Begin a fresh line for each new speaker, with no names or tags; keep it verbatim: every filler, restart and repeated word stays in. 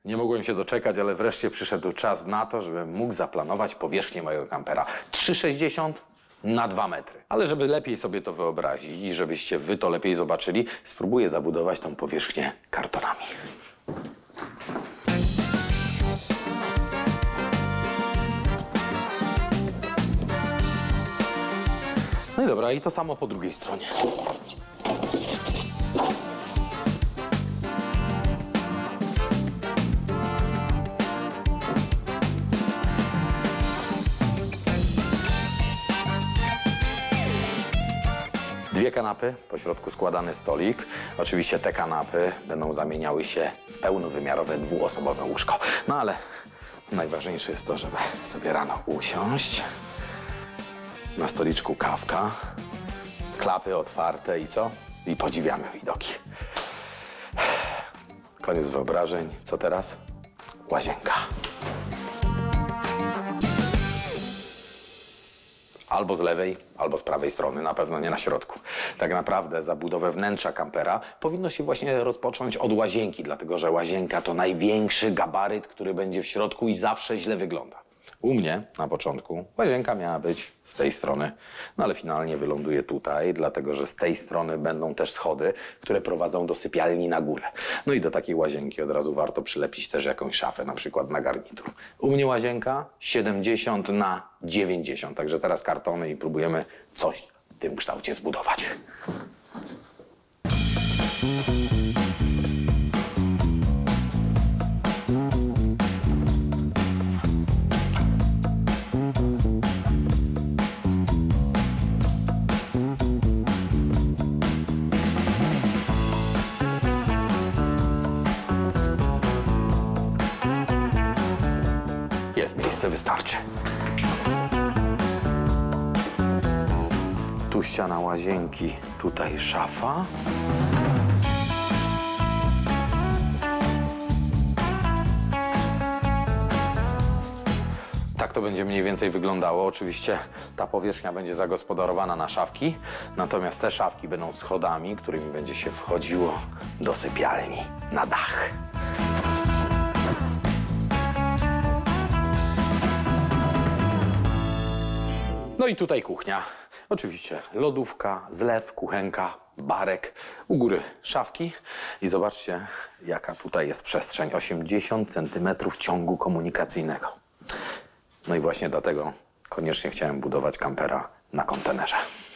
Nie mogłem się doczekać, ale wreszcie przyszedł czas na to, żebym mógł zaplanować powierzchnię mojego kampera. trzy sześćdziesiąt na dwa metry. Ale żeby lepiej sobie to wyobrazić i żebyście wy to lepiej zobaczyli, spróbuję zabudować tą powierzchnię kartonami. No i dobra, i to samo po drugiej stronie. Dwie kanapy, po środku składany stolik. Oczywiście te kanapy będą zamieniały się w pełnowymiarowe, dwuosobowe łóżko. No ale najważniejsze jest to, żeby sobie rano usiąść. Na stoliczku kawka, klapy otwarte i co? I podziwiamy widoki. Koniec wyobrażeń. Co teraz? Łazienka. Albo z lewej, albo z prawej strony, na pewno nie na środku. Tak naprawdę zabudowę wnętrza kampera powinno się właśnie rozpocząć od łazienki, dlatego że łazienka to największy gabaryt, który będzie w środku i zawsze źle wygląda. U mnie na początku łazienka miała być z tej strony, no ale finalnie wyląduje tutaj, dlatego że z tej strony będą też schody, które prowadzą do sypialni na górę. No i do takiej łazienki od razu warto przylepić też jakąś szafę, na przykład na garnitur. U mnie łazienka siedemdziesiąt na dziewięćdziesiąt, także teraz kartony i próbujemy coś w tym kształcie zbudować. Miejsce wystarczy. Tu ściana łazienki, tutaj szafa. Tak to będzie mniej więcej wyglądało. Oczywiście ta powierzchnia będzie zagospodarowana na szafki, natomiast te szafki będą schodami, którymi będzie się wchodziło do sypialni na dach. No i tutaj kuchnia. Oczywiście lodówka, zlew, kuchenka, barek, u góry szafki. I zobaczcie, jaka tutaj jest przestrzeń. osiemdziesiąt centymetrów ciągu komunikacyjnego. No i właśnie dlatego koniecznie chciałem budować kampera na kontenerze.